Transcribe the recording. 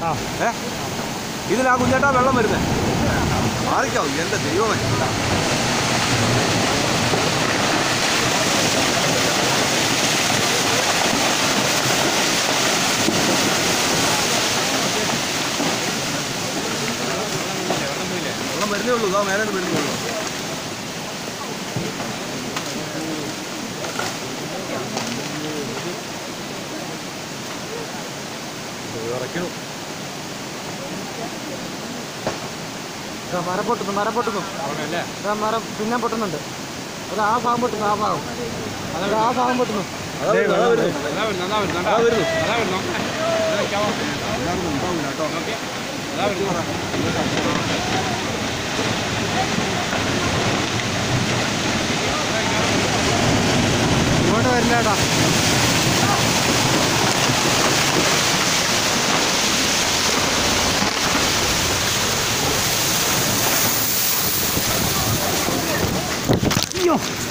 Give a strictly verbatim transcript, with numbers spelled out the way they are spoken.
ഏ ഇതിലാ കുഞ്ഞേട്ടാ വെള്ളം വരുന്നത്. മാറിക്കാവും എൻ്റെ ദൈവമേ. വെള്ളം വരുന്നേ ഉള്ളൂ. ഇതാ മേലെ വരുന്നേ ഉള്ളൂ. ഇറക്കണം. മരം പൊട്ടുന്നു മരം പൊട്ടുന്നു മരം പിന്നെ പൊട്ടുന്നുണ്ട്. അത് ആ ഭാഗം പൊട്ടുന്നു. ആ ഭാഗം അത് ആ ഭാഗം പൊട്ടുന്നു. ഇങ്ങോട്ട് വരില്ലേട്ടാ. അയ്യോ